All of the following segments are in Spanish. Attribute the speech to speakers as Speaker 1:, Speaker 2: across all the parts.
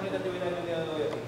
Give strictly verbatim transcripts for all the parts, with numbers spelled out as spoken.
Speaker 1: esta actividad en el día de hoy aquí?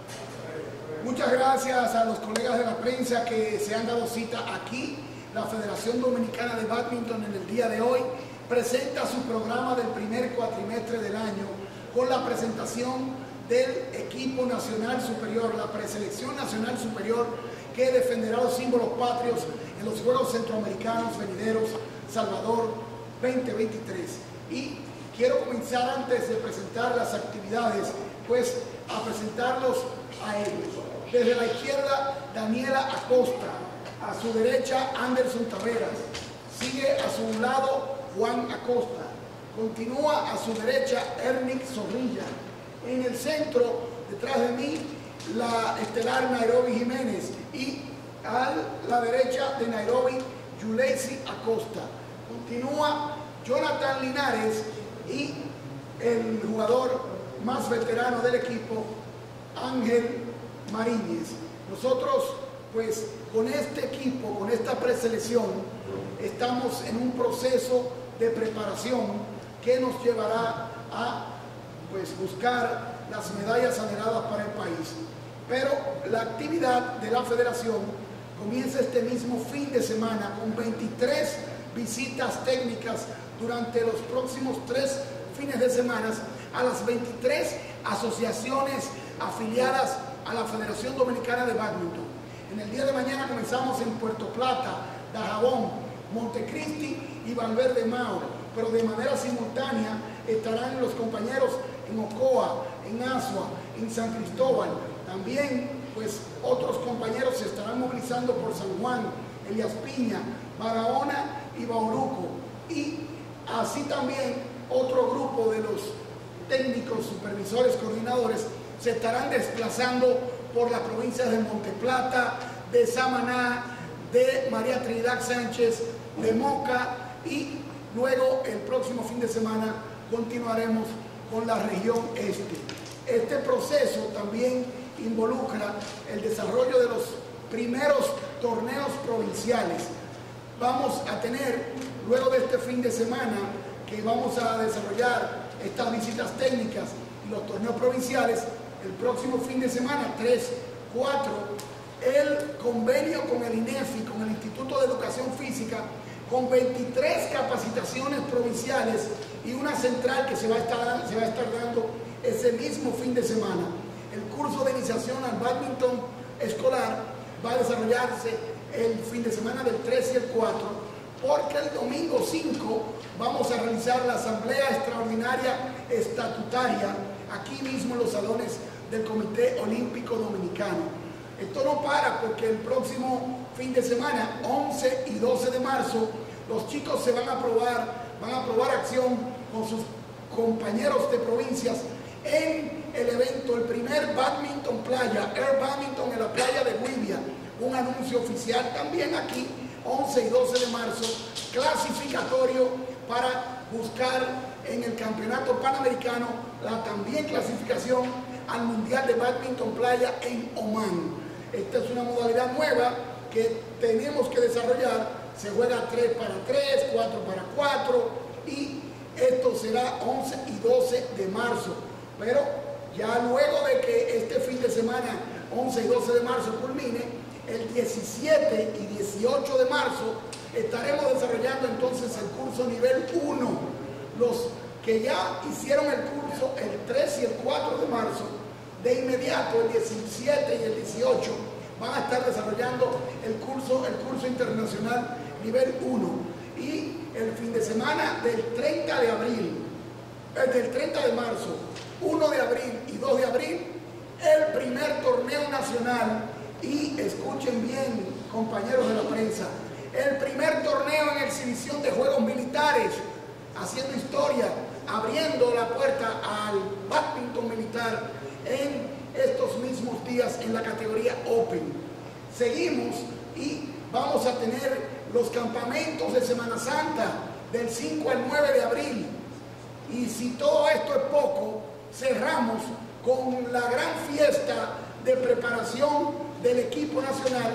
Speaker 2: Muchas gracias a los colegas de la prensa que se han dado cita aquí. La Federación Dominicana de Bádminton en el día de hoy presenta su programa del primer cuatrimestre del año con la presentación del equipo nacional superior, la preselección nacional superior que defenderá los símbolos patrios en los Juegos Centroamericanos venideros Salvador veinte veintitrés. Y quiero comenzar, antes de presentar las actividades, pues a presentarlos a ellos. Desde la izquierda, Daniela Acosta. A su derecha, Anderson Taveras. Sigue a su lado Juan Acosta. Continúa a su derecha, Ernick Zorrilla. En el centro, detrás de mí, la estelar Nairobi Jiménez. Y a la derecha de Nairobi, Yuleisi Acosta. Continúa Jonathan Linares y el jugador más veterano del equipo, Ángel Mariñez. Nosotros, pues, con este equipo, con esta preselección, estamos en un proceso de preparación que nos llevará a, pues, buscar las medallas anheladas para el país. Pero la actividad de la federación comienza este mismo fin de semana con veintitrés visitas técnicas durante los próximos tres fines de semana a las veintitrés asociaciones afiliadas a la Federación Dominicana de Bádminton. En el día de mañana comenzamos en Puerto Plata, Dajabón, Montecristi y Valverde Mao, pero de manera simultánea estarán los compañeros en Ocoa, en Asua, en San Cristóbal. También, pues, otros compañeros se estarán movilizando por San Juan, Elías Piña, Barahona y Bauruco. Y así también otro grupo de los técnicos, supervisores, coordinadores se estarán desplazando por las provincias de Monteplata, de Samaná, de María Trinidad Sánchez, de Moca, y luego el próximo fin de semana continuaremos con la región este. Este proceso también involucra el desarrollo de los primeros torneos provinciales. Vamos a tener, luego de este fin de semana, que vamos a desarrollar estas visitas técnicas y los torneos provinciales, el próximo fin de semana, tres, cuatro, el convenio con el INEFI, con el Instituto de Educación Física, con veintitrés capacitaciones provinciales y una central que se va a estar, se va a estar dando ese mismo fin de semana. El curso de iniciación al bádminton escolar va a desarrollarse el fin de semana del tres y el cuatro, porque el domingo cinco vamos a realizar la asamblea extraordinaria estatutaria aquí mismo en los salones del Comité Olímpico Dominicano. Esto no para, porque el próximo fin de semana, once y doce de marzo, los chicos se van a probar, van a probar acción con sus compañeros de provincias en el evento, el primer Badminton Playa, Air Badminton en la playa de Guibia, un anuncio oficial también aquí, once y doce de marzo, clasificatorio para buscar en el campeonato panamericano la también clasificación al Mundial de Badminton Playa en Omán. Esta es una modalidad nueva que tenemos que desarrollar. Se juega tres para tres, cuatro para cuatro, y esto será once y doce de marzo. Pero ya luego de que este fin de semana, once y doce de marzo, culmine, el diecisiete y dieciocho de marzo estaremos desarrollando entonces el curso nivel uno. Los que ya hicieron el curso el tres y el cuatro de marzo, de inmediato el diecisiete y el dieciocho van a estar desarrollando el curso, el curso internacional nivel uno. Y el fin de semana del treinta de abril, del treinta de marzo, uno de abril y dos de abril, el primer torneo nacional. Y escuchen bien, compañeros de la prensa, el primer torneo en exhibición de juegos militares, haciendo historia, abriendo la puerta al bádminton militar en estos mismos días en la categoría Open. Seguimos y vamos a tener los campamentos de Semana Santa del cinco al nueve de abril. Y si todo esto es poco, cerramos con la gran fiesta de preparación del equipo nacional,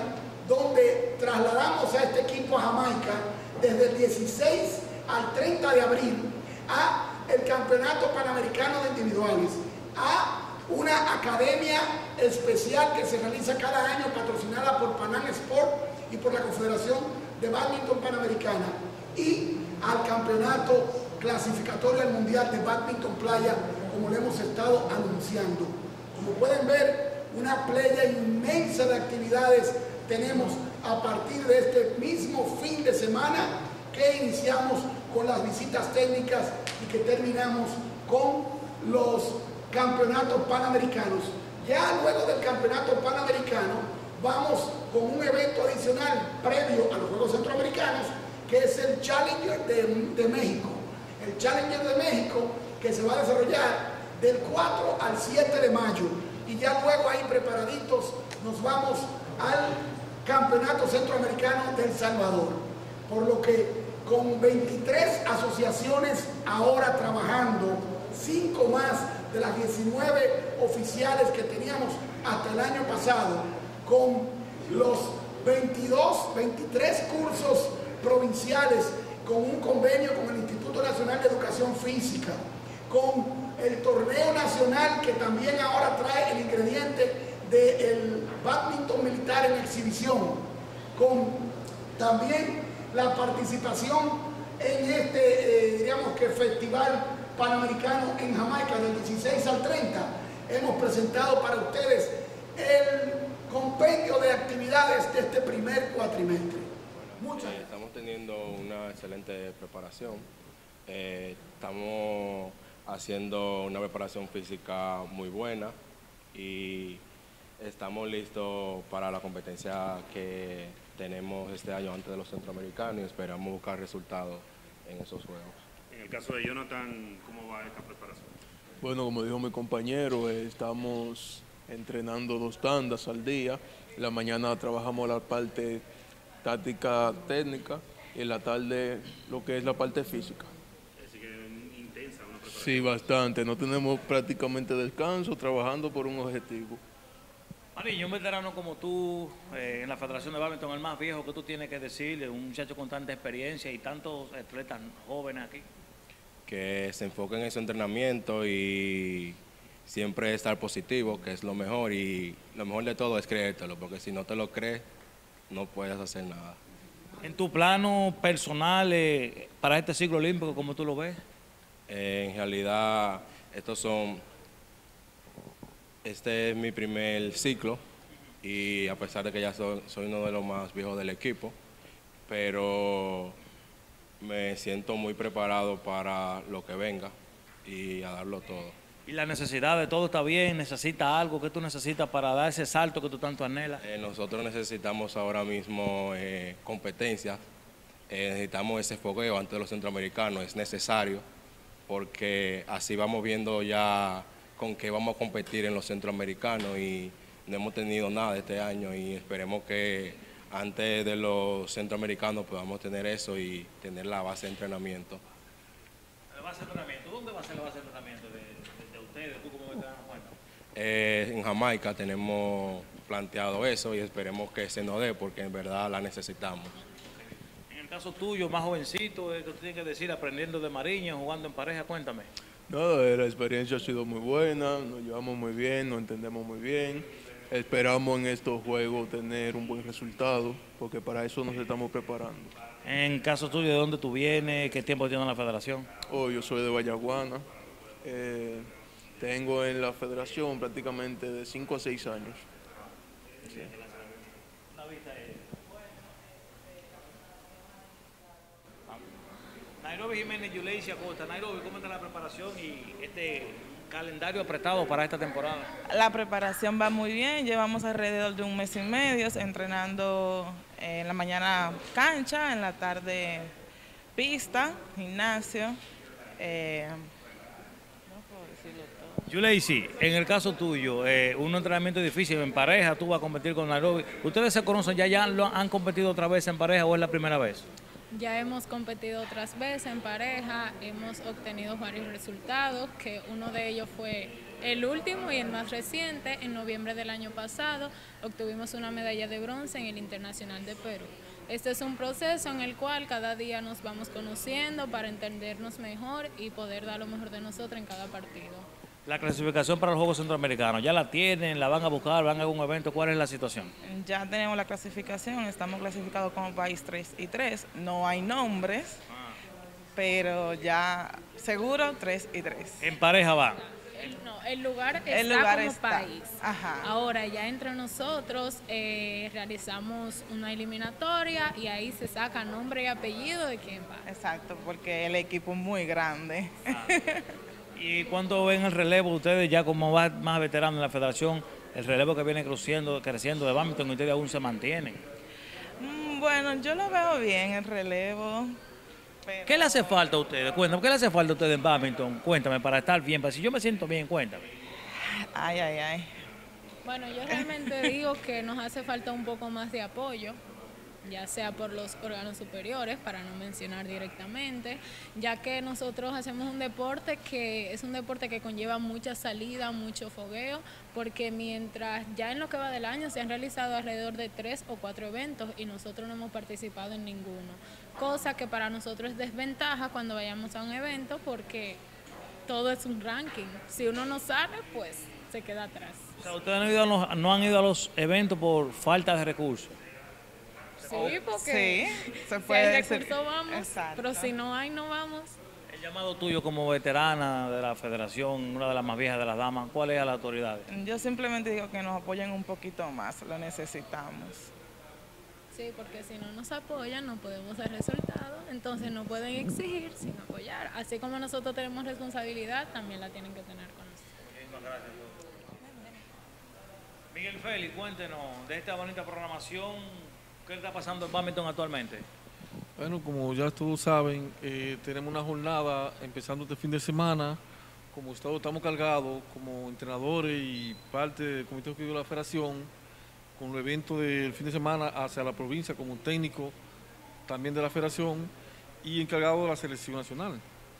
Speaker 2: donde trasladamos a este equipo a Jamaica desde el dieciséis al treinta de abril a el Campeonato Panamericano de Individuales, a una una academia especial que se realiza cada año, patrocinada por Panam Sport y por la Confederación de Bádminton Panamericana, y al campeonato clasificatorio al Mundial de Bádminton Playa, como le hemos estado anunciando. Como pueden ver, una playa inmensa de actividades tenemos a partir de este mismo fin de semana, que iniciamos con las visitas técnicas y que terminamos con los campeonatos panamericanos. Ya luego del campeonato panamericano vamos con un evento adicional previo a los Juegos Centroamericanos, que es el Challenger de, de México. El Challenger de México, que se va a desarrollar del cuatro al siete de mayo. Y ya luego ahí preparaditos nos vamos al Campeonato Centroamericano de El Salvador. Por lo que con veintitrés asociaciones ahora trabajando, cinco más de las diecinueve oficiales que teníamos hasta el año pasado, con los veintidós, veintitrés cursos provinciales, con un convenio con el Instituto Nacional de Educación Física, con el torneo nacional que también ahora trae el ingrediente del bádminton militar en exhibición, con también la participación en este, eh, digamos que festival panamericano en Jamaica del dieciséis al treinta. Hemos presentado para ustedes el compendio de actividades de este primer cuatrimestre. Muchas gracias.
Speaker 1: Estamos teniendo una excelente preparación. Eh, estamos haciendo una preparación física muy buena y estamos listos para la competencia que tenemos este año antes de los centroamericanos y esperamos buscar resultados en esos juegos.
Speaker 3: En el caso de Jonathan, ¿cómo va esta preparación?
Speaker 4: Bueno, como dijo mi compañero, eh, estamos entrenando dos tandas al día. En la mañana trabajamos la parte táctica técnica y en la tarde lo que es la parte física.
Speaker 3: Así que intensa una preparación.
Speaker 4: Sí, bastante. No tenemos prácticamente descanso, trabajando por un objetivo.
Speaker 5: Mariño, un veterano como tú, eh, en la Federación de Bádminton, el más viejo, que tú tienes que decirle, un muchacho con tanta experiencia y tantos atletas jóvenes aquí.
Speaker 1: Que se enfoquen en su entrenamiento y siempre estar positivo, que es lo mejor, y lo mejor de todo es creértelo, porque si no te lo crees, no puedes hacer nada.
Speaker 5: En tu plano personal, eh, para este ciclo olímpico, ¿cómo tú lo ves?
Speaker 1: Eh, en realidad, estos son, este es mi primer ciclo, y a pesar de que ya soy, soy uno de los más viejos del equipo, pero me siento muy preparado para lo que venga y a darlo todo.
Speaker 5: ¿Y la necesidad de todo está bien? ¿Necesita algo? ¿Qué tú necesitas para dar ese salto que tú tanto anhelas?
Speaker 1: Eh, nosotros necesitamos ahora mismo eh, competencias, eh, necesitamos ese fogueo ante los centroamericanos, es necesario, porque así vamos viendo ya con qué vamos a competir en los centroamericanos y no hemos tenido nada este año y esperemos que antes de los centroamericanos podamos tener eso y tener la base de entrenamiento.
Speaker 5: ¿La base de entrenamiento? ¿Dónde va a ser la base de entrenamiento de, de, de ustedes, tú como veterano? Bueno.
Speaker 1: Eh, en Jamaica tenemos planteado eso y esperemos que se nos dé porque en verdad la necesitamos.
Speaker 5: En el caso tuyo, más jovencito, eh, que tú tienes que decir, aprendiendo de Mariño, jugando en pareja, cuéntame.
Speaker 4: No, la experiencia ha sido muy buena, nos llevamos muy bien, nos entendemos muy bien. Esperamos en estos juegos tener un buen resultado, porque para eso nos estamos preparando.
Speaker 5: En caso tuyo, ¿de dónde tú vienes? ¿Qué tiempo tienes en la federación?
Speaker 4: Oh, yo soy de Vallaguana. Eh, tengo en la federación prácticamente de cinco a seis años. Sí.
Speaker 5: Nairobi Jiménez, Yuleisi Acosta. Nairobi, ¿cómo está la preparación y este calendario apretado para esta temporada?
Speaker 6: La preparación va muy bien, llevamos alrededor de un mes y medio entrenando en la mañana cancha, en la tarde pista, gimnasio. Eh, no puedo decirlo todo.
Speaker 5: Yuleisi, en el caso tuyo, eh, un entrenamiento difícil en pareja, tú vas a competir con Nairobi. ¿Ustedes se conocen ya, ya lo han competido otra vez en pareja o es la primera vez?
Speaker 7: Ya hemos competido otras veces en pareja, hemos obtenido varios resultados, que uno de ellos fue el último y el más reciente. En noviembre del año pasado obtuvimos una medalla de bronce en el Internacional de Perú. Este es un proceso en el cual cada día nos vamos conociendo para entendernos mejor y poder dar lo mejor de nosotros en cada partido.
Speaker 5: La clasificación para los Juegos Centroamericanos, ¿ya la tienen? ¿La van a buscar? ¿Van a algún evento? ¿Cuál es la situación?
Speaker 6: Ya tenemos la clasificación, estamos clasificados como país tres y tres. No hay nombres, pero ya seguro tres y tres.
Speaker 5: ¿En pareja van?
Speaker 7: El, no, el lugar está
Speaker 6: El lugar
Speaker 7: como
Speaker 6: está.
Speaker 7: país.
Speaker 6: Ajá.
Speaker 7: Ahora ya entre nosotros eh, realizamos una eliminatoria y ahí se saca nombre y apellido de quién va.
Speaker 6: Exacto, porque el equipo es muy grande.
Speaker 5: ¿Y cuánto ven el relevo ustedes ya como va- más veteranos en la federación? El relevo que viene creciendo, creciendo de bádminton y ustedes aún se mantienen.
Speaker 6: Mm, Bueno, yo lo veo bien, el relevo. pero-
Speaker 5: ¿Qué le hace falta a ustedes? Cuéntame, ¿qué le hace falta a ustedes en bádminton? Cuéntame, para estar bien, para si yo me siento bien, cuéntame.
Speaker 6: Ay, ay, ay.
Speaker 7: Bueno, yo realmente digo que nos hace falta un poco más de apoyo, ya sea por los órganos superiores, para no mencionar directamente, ya que nosotros hacemos un deporte que es un deporte que conlleva mucha salida, mucho fogueo, porque mientras ya en lo que va del año se han realizado alrededor de tres o cuatro eventos y nosotros no hemos participado en ninguno, cosa que para nosotros es desventaja cuando vayamos a un evento porque todo es un ranking. Si uno no sale, pues se queda atrás.
Speaker 5: O sea, ustedes no han ido a los, no han ido a los eventos por falta de recursos.
Speaker 7: Sí, porque
Speaker 6: Sí, se
Speaker 7: si
Speaker 6: puede
Speaker 7: hay
Speaker 6: decir.
Speaker 7: recursos vamos,
Speaker 6: Exacto.
Speaker 7: pero si no hay, no vamos.
Speaker 5: El llamado tuyo como veterana de la federación, una de las más viejas de las damas, ¿cuál es a las autoridades?
Speaker 6: Yo simplemente digo que nos apoyen un poquito más, lo necesitamos.
Speaker 7: Sí, porque si no nos apoyan no podemos dar resultados, entonces no pueden exigir sin apoyar. Así como nosotros tenemos responsabilidad, también la tienen que tener con nosotros.
Speaker 5: Miguel Félix, cuéntenos de esta bonita programación, ¿qué está pasando en bádminton actualmente?
Speaker 8: Bueno, como ya todos saben, eh, tenemos una jornada empezando este fin de semana. Como estado, estamos cargados como entrenadores y parte del comité ejecutivo de la federación con los eventos del fin de semana hacia la provincia como técnico también de la federación y encargado de la selección nacional.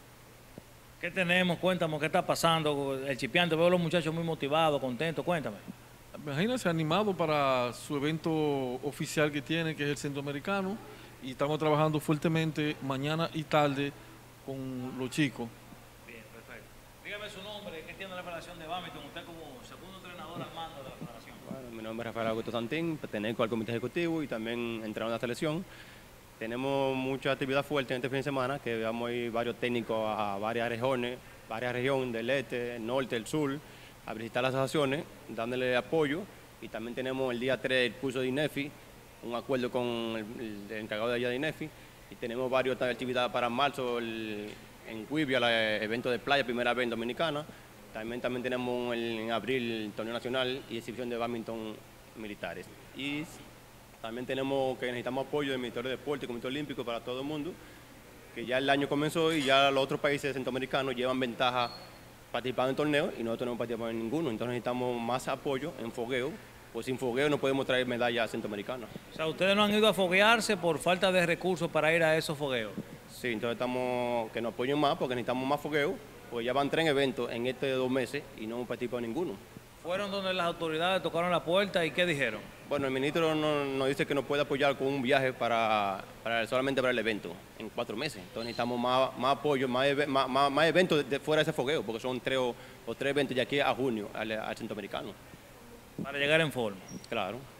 Speaker 5: ¿Qué tenemos? Cuéntame, ¿qué está pasando? El chipeante, veo a los muchachos muy motivados, contentos, cuéntame.
Speaker 8: Imagínense, animado para su evento oficial que tiene, que es el Centroamericano, y estamos trabajando fuertemente mañana y tarde con los chicos.
Speaker 5: Bien, perfecto. Dígame su nombre, ¿qué tiene la Federación de Bádminton? Usted como segundo entrenador al mando de la federación.
Speaker 9: Bueno, mi nombre es Rafael Augusto Santín, pertenezco al comité ejecutivo y también entrenador de la selección. Tenemos mucha actividad fuerte en este fin de semana, que vamos a ir varios técnicos a varias regiones, varias regiones del este, el norte, el sur, a visitar las asociaciones, dándole apoyo. Y también tenemos el día tres el curso de INEFI, un acuerdo con el, el encargado de allá de INEFI. Y tenemos varias actividades para marzo, el, en Cuibia, el evento de playa, primera vez en Dominicana. También, también tenemos el, en abril el torneo nacional y exhibición de bádminton militares. Y también tenemos que necesitamos apoyo del Ministerio de Deporte y Comité Olímpico para todo el mundo, que ya el año comenzó y ya los otros países centroamericanos llevan ventaja participando en torneos y nosotros no participamos en ninguno. Entonces necesitamos más apoyo en fogueo, pues sin fogueo no podemos traer medallas centroamericanas.
Speaker 5: O sea, ustedes no han ido a foguearse por falta de recursos para ir a esos fogueos.
Speaker 9: Sí, entonces estamos que nos apoyen más porque necesitamos más fogueo, porque ya van tres eventos en este dos meses y no hemos participado en ninguno.
Speaker 5: Fueron donde las autoridades tocaron la puerta y ¿qué dijeron?
Speaker 9: Bueno, el ministro no- nos dice que nos puede apoyar con un viaje para, para solamente para el evento en cuatro meses. Entonces necesitamos más, más apoyo, más, eve- más, más- más eventos de, de fuera de ese fogueo, porque son tres o, o tres eventos de aquí a junio al, al centroamericano.
Speaker 5: Para llegar en forma.
Speaker 9: Claro.